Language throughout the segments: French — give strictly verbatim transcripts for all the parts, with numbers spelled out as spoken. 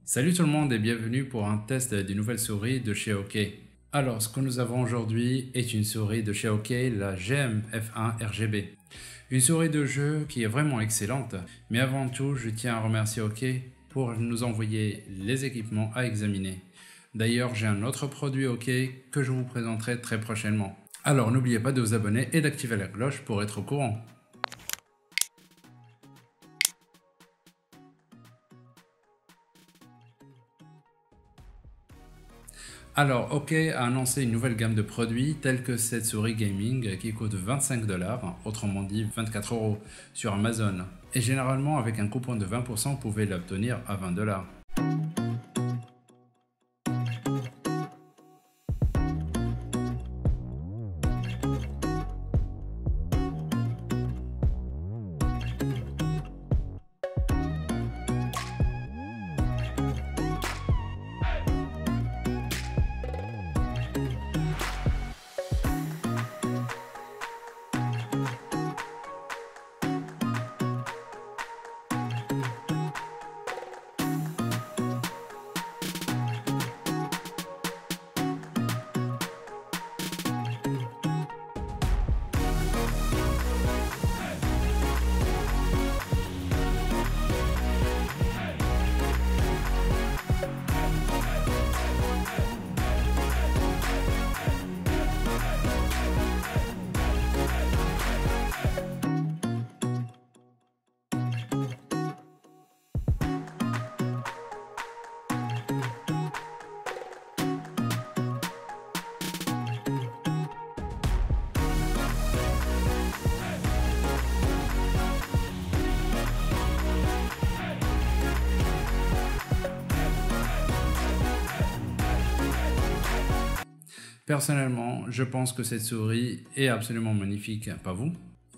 Salut tout le monde et bienvenue pour un test des nouvelles souris de chez OK. Alors ce que nous avons aujourd'hui est une souris de chez OK, la G M F un R G B. Une souris de jeu qui est vraiment excellente, mais avant tout je tiens à remercier OK pour nous envoyer les équipements à examiner. D'ailleurs j'ai un autre produit OK que je vous présenterai très prochainement. Alors n'oubliez pas de vous abonner et d'activer la cloche pour être au courant. Alors, OK a annoncé une nouvelle gamme de produits tels que cette souris gaming qui coûte vingt-cinq dollars, autrement dit vingt-quatre euros, sur Amazon. Et généralement, avec un coupon de vingt pour cent, vous pouvez l'obtenir à vingt dollars. Personnellement, je pense que cette souris est absolument magnifique, pas vous?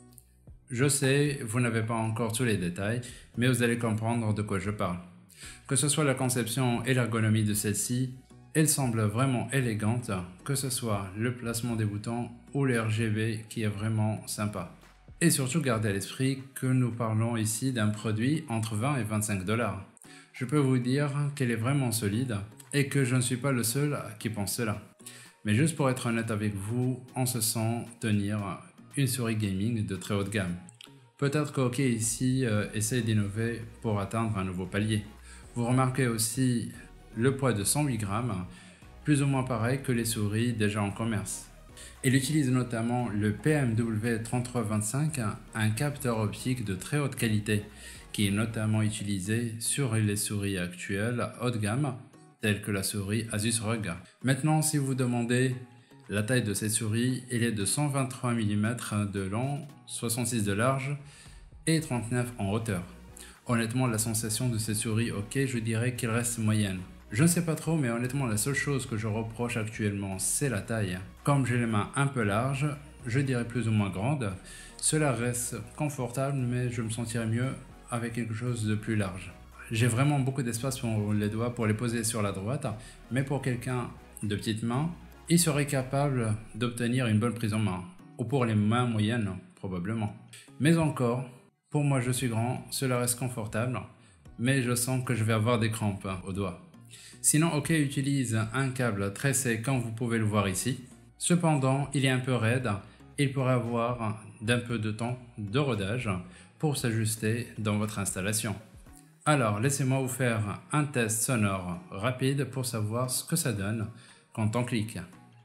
Je sais, vous n'avez pas encore tous les détails, mais vous allez comprendre de quoi je parle. Que ce soit la conception et l'ergonomie de celle-ci, elle semble vraiment élégante, que ce soit le placement des boutons ou le R G B qui est vraiment sympa. Et surtout gardez à l'esprit que nous parlons ici d'un produit entre vingt et vingt-cinq dollars. Je peux vous dire qu'elle est vraiment solide et que je ne suis pas le seul qui pense cela. Mais juste pour être honnête avec vous, on se sent tenir une souris gaming de très haute gamme. Peut-être qu'OK ici euh, essaye d'innover pour atteindre un nouveau palier. Vous remarquez aussi le poids de cent huit grammes, plus ou moins pareil que les souris déjà en commerce. Il utilise notamment le P M W trente-trois vingt-cinq, un capteur optique de très haute qualité, qui est notamment utilisé sur les souris actuelles haut de gamme, telle que la souris Asus R O G. Maintenant, si vous vous demandez la taille de cette souris, elle est de cent vingt-trois millimètres de long, soixante-six de large et trente-neuf en hauteur. Honnêtement, la sensation de cette souris, OK, je dirais qu'elle reste moyenne. Je ne sais pas trop, mais honnêtement, la seule chose que je reproche actuellement, c'est la taille. Comme j'ai les mains un peu larges, je dirais plus ou moins grandes, cela reste confortable, mais je me sentirais mieux avec quelque chose de plus large. J'ai vraiment beaucoup d'espace pour les doigts pour les poser sur la droite, mais pour quelqu'un de petite main, il serait capable d'obtenir une bonne prise en main, ou pour les mains moyennes, probablement. Mais encore, pour moi je suis grand, cela reste confortable, mais je sens que je vais avoir des crampes aux doigts. Sinon, OK utilise un câble tressé comme vous pouvez le voir ici. Cependant, il est un peu raide, il pourrait avoir d'un peu de temps de rodage pour s'ajuster dans votre installation. Alors, laissez-moi vous faire un test sonore rapide pour savoir ce que ça donne quand on clique.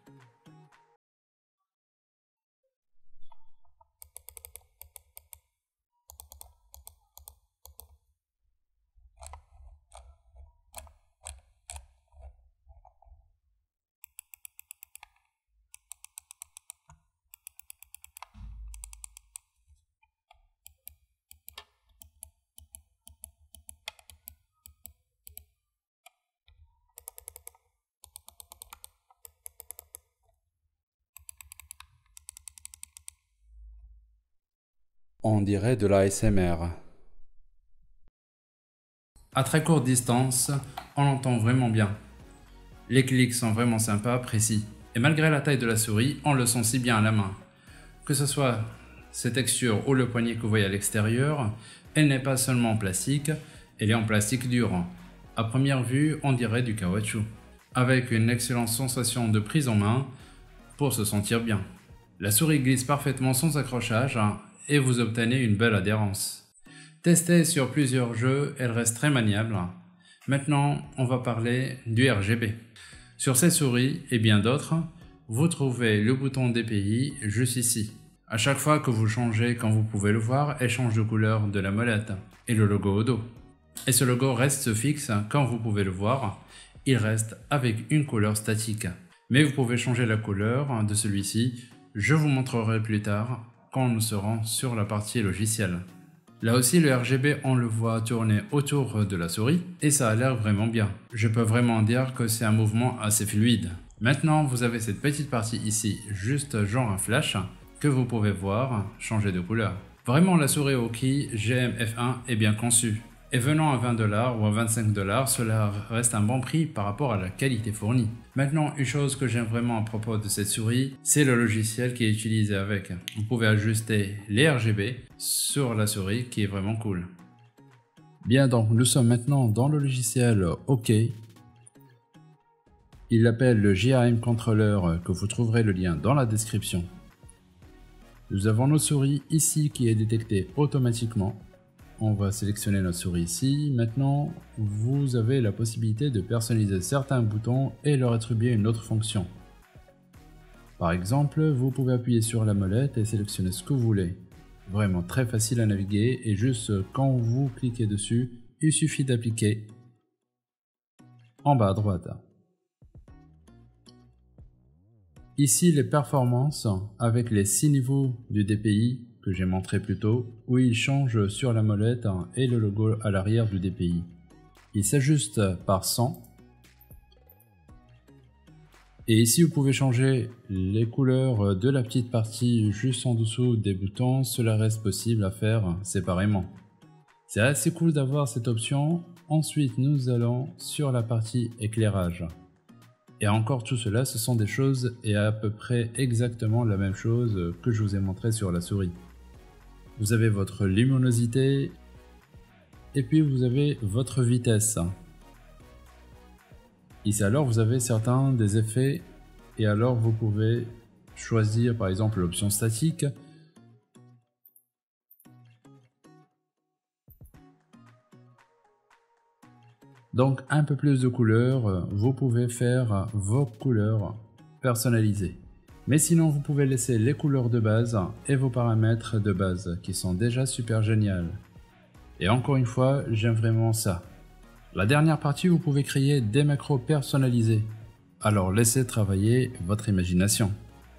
On dirait de l'A S M R. À très courte distance, on l'entend vraiment bien. Les clics sont vraiment sympas, précis. Et malgré la taille de la souris, on le sent si bien à la main. Que ce soit cette texture ou le poignet que vous voyez à l'extérieur, elle n'est pas seulement en plastique, elle est en plastique dur. À première vue, on dirait du caoutchouc, avec une excellente sensation de prise en main pour se sentir bien. La souris glisse parfaitement sans accrochage et vous obtenez une belle adhérence. Testée sur plusieurs jeux, elle reste très maniable. Maintenant, on va parler du R G B. Sur cette souris et bien d'autres, vous trouvez le bouton D P I juste ici. À chaque fois que vous changez, comme vous pouvez le voir, elle change de couleur de la molette et le logo au dos. Et ce logo reste fixe, comme vous pouvez le voir, il reste avec une couleur statique. Mais vous pouvez changer la couleur de celui-ci, je vous montrerai plus tard quand nous serons sur la partie logicielle. Là aussi, le R G B, on le voit tourner autour de la souris et ça a l'air vraiment bien. Je peux vraiment dire que c'est un mouvement assez fluide. Maintenant, vous avez cette petite partie ici, juste genre un flash, que vous pouvez voir changer de couleur. Vraiment, la souris Oki G M F un est bien conçue. Et venant à vingt dollars ou à vingt-cinq dollars, cela reste un bon prix par rapport à la qualité fournie. Maintenant, une chose que j'aime vraiment à propos de cette souris, c'est le logiciel qui est utilisé avec. Vous pouvez ajuster les R G B sur la souris qui est vraiment cool. Bien, donc nous sommes maintenant dans le logiciel OK. Il l'appelle le J A M Controller, que vous trouverez le lien dans la description. Nous avons nos souris ici qui est détectée automatiquement. On va sélectionner notre souris ici. Maintenant, vous avez la possibilité de personnaliser certains boutons et leur attribuer une autre fonction. Par exemple, vous pouvez appuyer sur la molette et sélectionner ce que vous voulez. Vraiment très facile à naviguer et juste quand vous cliquez dessus, il suffit d'appliquer en bas à droite. Ici, les performances avec les six niveaux du D P I que j'ai montré plus tôt, où il change sur la molette et le logo à l'arrière du D P I. Il s'ajuste par cent. Et ici, vous pouvez changer les couleurs de la petite partie juste en dessous des boutons. Cela reste possible à faire séparément. C'est assez cool d'avoir cette option. Ensuite, nous allons sur la partie éclairage. Et encore tout cela, ce sont des choses et à peu près exactement la même chose que je vous ai montré sur la souris. Vous avez votre luminosité et puis vous avez votre vitesse. Ici alors vous avez certains des effets et alors vous pouvez choisir par exemple l'option statique. Donc un peu plus de couleurs, vous pouvez faire vos couleurs personnalisées. Mais sinon vous pouvez laisser les couleurs de base et vos paramètres de base qui sont déjà super géniales. Et encore une fois, j'aime vraiment ça. La dernière partie, vous pouvez créer des macros personnalisés. Alors laissez travailler votre imagination.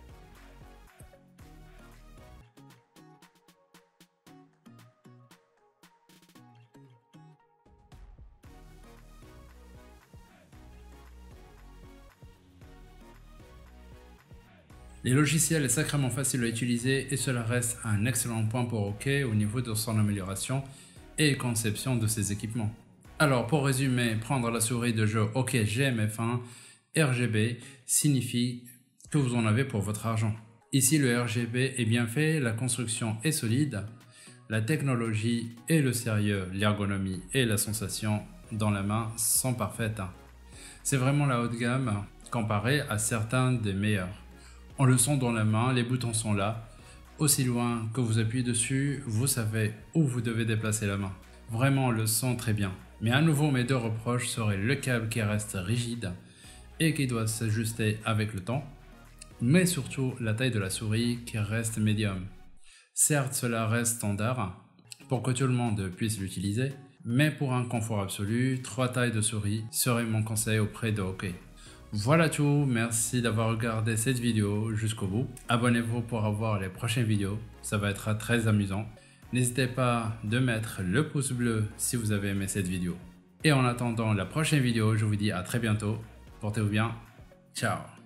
Les logiciels est sacrément facile à utiliser et cela reste un excellent point pour OK au niveau de son amélioration et conception de ses équipements. Alors pour résumer, prendre la souris de jeu OK G M F un R G B signifie que vous en avez pour votre argent. Ici le R G B est bien fait, la construction est solide, la technologie et le sérieux, l'ergonomie et la sensation dans la main sont parfaites. C'est vraiment la haute gamme comparé à certains des meilleurs. On le sent dans la main, les boutons sont là. Aussi loin que vous appuyez dessus, vous savez où vous devez déplacer la main. Vraiment, on le sent très bien. Mais à nouveau, mes deux reproches seraient le câble qui reste rigide et qui doit s'ajuster avec le temps, mais surtout la taille de la souris qui reste médium. Certes, cela reste standard pour que tout le monde puisse l'utiliser, mais pour un confort absolu, trois tailles de souris serait mon conseil auprès de OK. Voilà tout, merci d'avoir regardé cette vidéo jusqu'au bout. Abonnez-vous pour avoir les prochaines vidéos, ça va être très amusant. N'hésitez pas de mettre le pouce bleu si vous avez aimé cette vidéo. Et en attendant la prochaine vidéo, je vous dis à très bientôt. Portez-vous bien, ciao.